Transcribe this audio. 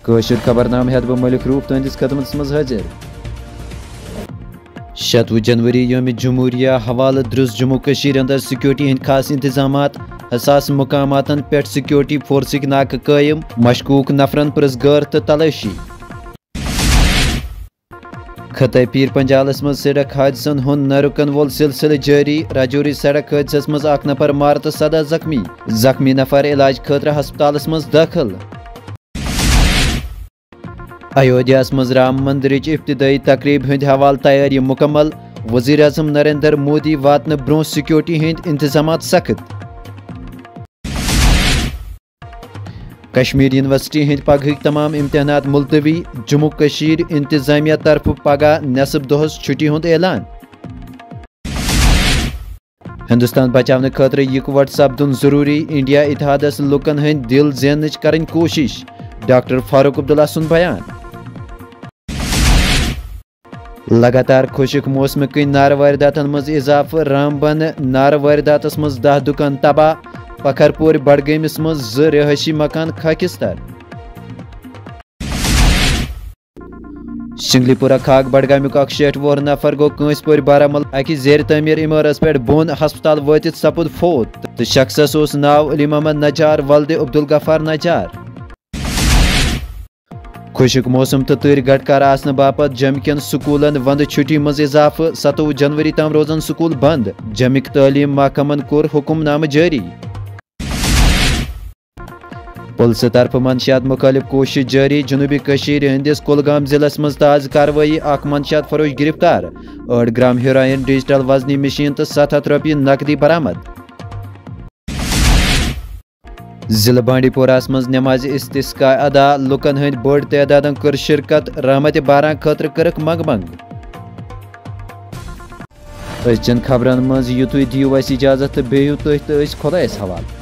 کاشر خبرنامہ ہیت بہ ملک روف تہندس خدمتس مز حاضر 16 جنوری یوم جمہوریہ حوالہ درس جموں کشیر اندر سیکورٹی ہند خاص انتظامات حساس مقامات پہ سیکورٹی فورسک ناکہ قائم مشکوک نفرن پرس غور تو تلاشی خطہ پیر پنجالس مز سڑک حادثن ہند نہ رکن وول سلسلہ جاری راجوری سڑک حادثس مز 1 نفر مار تو 17 زخمی نفر علاج خاطر ہسپتالس مز داخل ایودھیا مز رام مندرچ ابتدائی تقریب ہند حوالہ تیاری مکمل وزیر اعظم نریندر مودی واتن برو سیکورٹی ہند انتظامات سخت کشمیر یونیورسٹی ہند پگہ تمام امتحانات ملتوی جموں کشیر انتظامیہ طرف پگہ نصب دہس چھٹی ہند اعلان ہندوستان بچانے خاطر یکوٹ سپدن ضروری انڈیا اتحادس لکن ہند دل زینچ کرن کوشش ڈاکٹر فاروق عبداللہ سن بیان لگاتار خشک موسم کن نار وارداتن مز اضافہ رامبن نار وارداتس مز 10 دکان تباہ پکھرپور بڈگامس مز 2 رہائشی مکان خاکستر شنگلی پورہ خاک بڈگامیک 68 نفر گو کنس پور بارہمولہ اکہ زیر تعمیر عمارس پہ بون ہسپتال واتت سپد فوت تو شخصس اس ناو علی محمد نجار ولد عبدالغفار نجار خشک موسم تو تر گٹکار آسن باپت جم کن سکولن وند چھٹی مز اضافہ 27 جنوری تام روزن سکول بند جمک تعلیم محکمن کور حکم نامہ جاری پولیس طرف منشیات مخالف کوشش جاری جنوبی کشیر ہندس کلگام ضلع مز تاز کاروی اخ منشیات فروش گرفتار 8 گرام ہیروئن ڈیجیٹل وزنی مشین تو 700 روپیہ نقدی برآمد ضلع بانڈی پورہ مز نماز استسقاء ادا لکن ہند بڑ تعداد کر شرکت رحمت باران خاطر کرک منگ ازچن خبرن مز یتوی دیو اس اجازت تو بیو تھی تو خدایس حوالہ